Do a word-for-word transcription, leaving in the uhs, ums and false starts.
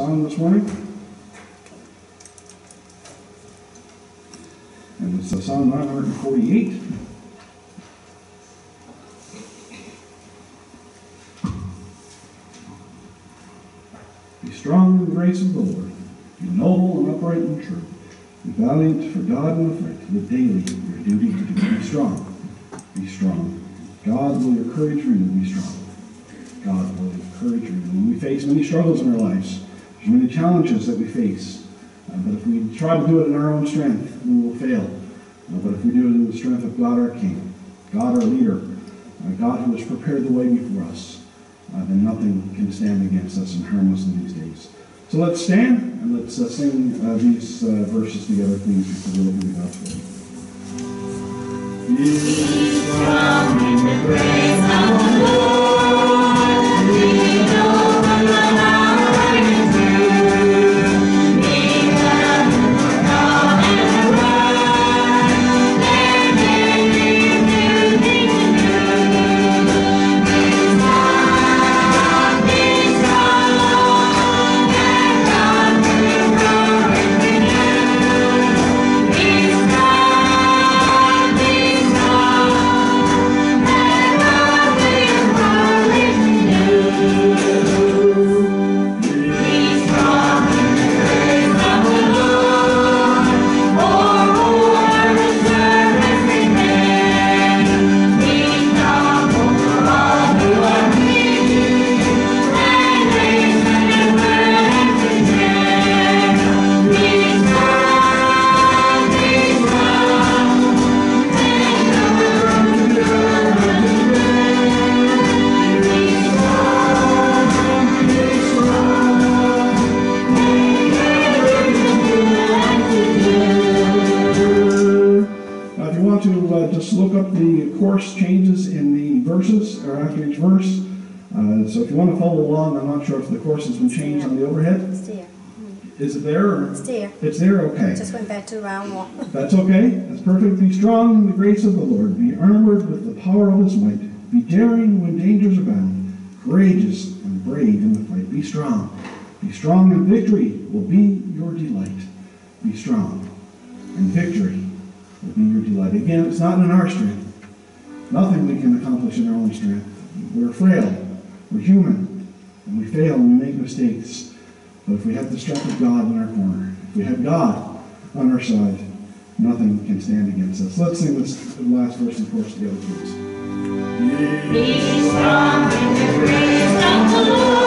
song this morning. And it's uh, Psalm nine forty-eight. Be strong in the grace of the Lord. Be noble and upright and true. Be valiant for God in the fight. Live daily your duty to do. Be strong. Be strong. God will encourage you to be strong. God will encourage you. When we face many struggles in our lives, there's many challenges that we face. Uh, but if we try to do it in our own strength, we will fail. Uh, but if we do it in the strength of God our King, God our leader, uh, God who has prepared the way before us, uh, then nothing can stand against us and harm us in these days. So let's stand and let's uh, sing uh, these uh, verses together, please, before we look into God's word. Be strong in the grace of the Lord. Be noble and upright and true. Be valiant for God and the right. Let every new thing to do. Be strong, be strong, and God will grow and renew. Be strong, be strong, and God will grow and renew. Be strong in the grace of the Lord, for war and service remain. Be noble for all who are weak, and nation and world and today. Be strong, be strong, and God will grow and renew. Be strong, be strong, Now, if you want to uh, just look up the course changes in the verses, or after each verse. Uh, so if you want to follow along, I'm not sure if the course has been changed on the overhead. It's there. Is it there? Or? It's there. It's there? Okay. Just went back to round one. That's okay. That's perfect. Be strong in the grace of the Lord. Be armored with the power of his might. Be daring when dangers abound. Courageous and brave in the fight. Be strong. Be strong, and victory will be your delight. Be strong, and victory will be your delight. Again, it's not in our strength. Nothing we can accomplish in our own strength. We're frail. We're human. And we fail and we make mistakes. But if we have the strength of God in our corner, if we have God on our side, nothing can stand against us. Let's sing this last verse and chorus together, please. Be strong in the grace of the Lord.